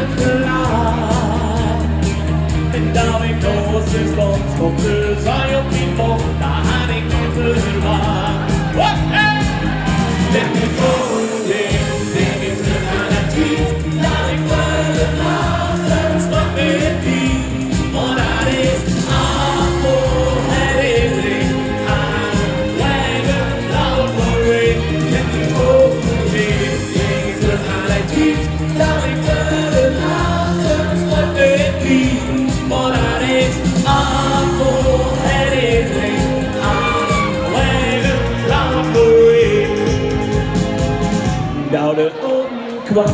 het gelaat. En dat ik nooit stond op de zaai op die bocht, daar had ik niet verwacht. Let me voelen, denk ik terug aan het lied, dat ik verlaten stond met die. Maar dat is allemaal herinnering aan blijven lauweren. Let me voelen, denk ik terug aan het lied, dat ik verlaten stond met die. Maar dat is allemaal herinnering aan blijven lauweren. Nou de ogen kwam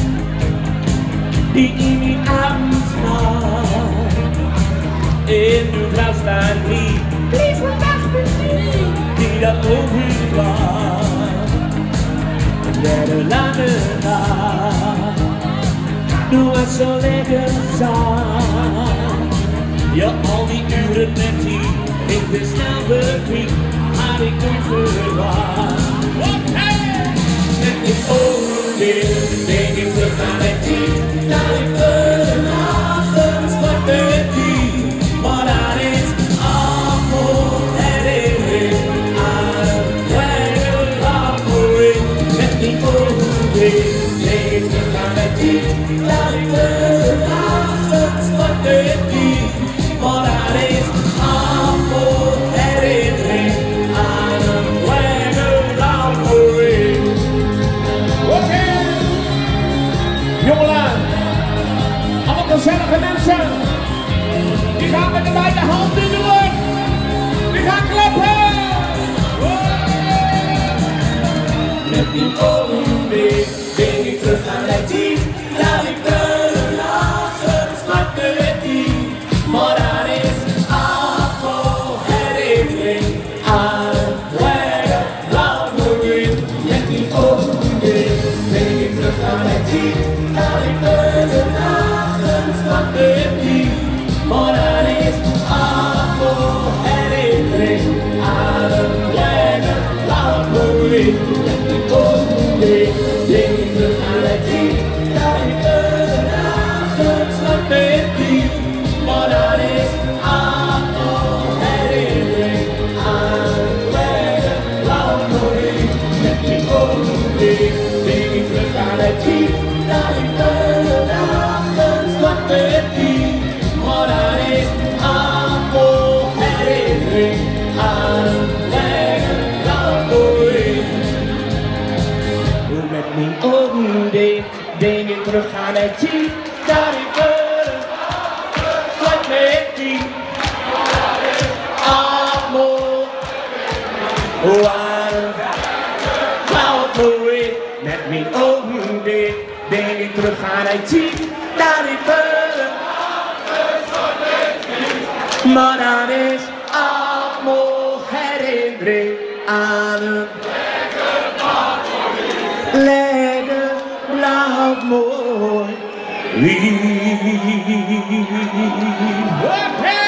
die in die avond nacht. En nu vrouw staat hier, lieve nachtmuziek, die dat ogen kwam. Ja, de lange nacht, nu was zo lekker zacht. Ja, al die uren met die, in de snelweg had ik nooit verwacht. En ik oordeel, denk ik terug aan het team, dat ik vanavond sprak met die. Maar dat is allemaal herinnering aan blijven lauweren. En ik oordeel, denk ik terug aan het team, dat ik vanavond sprak met die. Maar dat is allemaal herinnering aan blijven lauweren. Jongelui, allemaal gezellige mensen, die gaan met de beide handen in de lucht, die gaan klappen. Met die ogen weer, denk ik terug aan het team, dat ik verlaten snapte met die. Maar dat is allemaal herinnering aan blijven lauweren. Met die ogen weer, denk ik terug aan het team, dat ik verlaten snapte met die. Maar dat is allemaal herinnering aan blijven lauweren. Met die ogen weer, denk ik terug aan het team, dat ik verlaten snapte met die. Maar dat is allemaal herinnering aan blijven lauweren. Met die ogen weer, denk ik terug aan het team, dat ik verlaten snapte met die. Maar dat is allemaal herinnering aan blijven lauweren. Met mijn ogen dicht, denk ik terug aan het team, dat ik verlaten met die. Allemaal lauweren. Met mijn ogen dicht, denk ik terug aan het team, dat ik verlaten. Maar dat is allemaal herinnering aan een lekker blauw mooi lief.